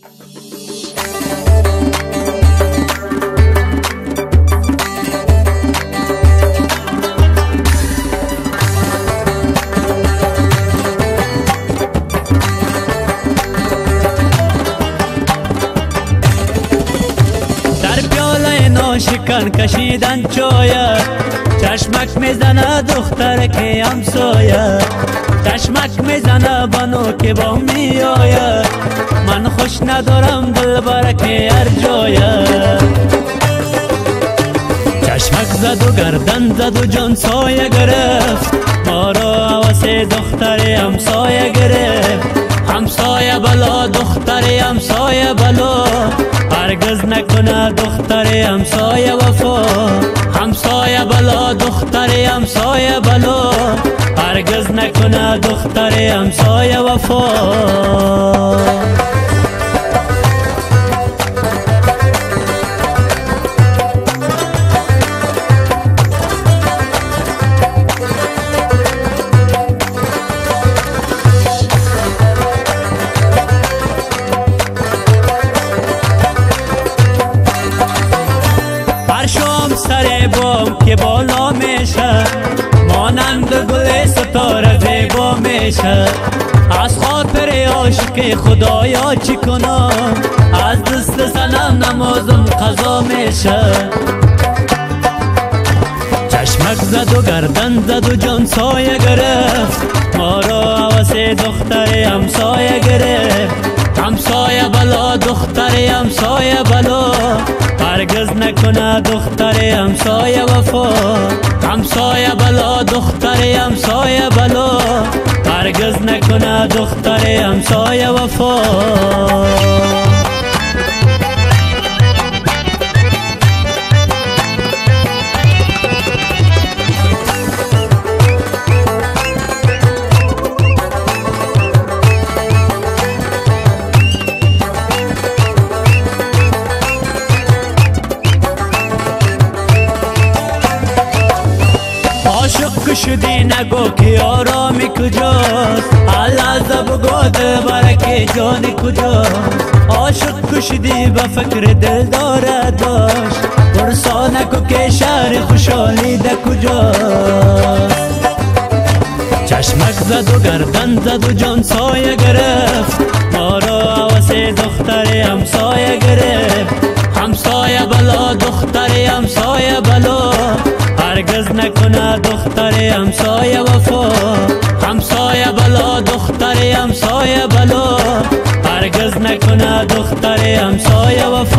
شکن کشیدن چایه چشمک میزنه دختر که همسایه چشمک میزنه بانو که با میآیه من خوش ندارم دلبر که هر جایه چشمک زد و گردن زد و جان سایه گرفت ما را حوث دختر همسایه گرفت همسایه بلا دختر همسایه بلا هرگز نکنه دختر همسایه وفا همسایه بلا دختر همسایه بلا هرگز نکنه دختر همسایه وفا سر بام که بالا میشه مانند گل ستاره زیبا میشه از خاطر عاشق خدایا چی کنم از دست صنم نمازم قضا میشه چشمک زد و گردن زد و جان سایه گرفت ما را حوث دختر همسایه گرفت همسایه بلا دختر همسایه بلا هرگز نکنه دختر همسایه وفا همسایه بلا دختر همسایه بلا هرگز نکنه دختر همسایه وفا عاشق شدی نگو که آرامی کجاست اللحظه بگو دلبر که جانی کجاست عاشق شدی به فکر دل دارد داشت پرسا نکو که شهر خوشحالی ده کجاست چشمک زد و گردن زد و جان سایه گرفت ما را حوث دختر همسایه گرفت همسایه بلا دختر همسایه بلا هرگز نکنه دختر همسایه وفا همسایه بلا دختر همسایه بلا هرگز نکنه دختر همسایه وفا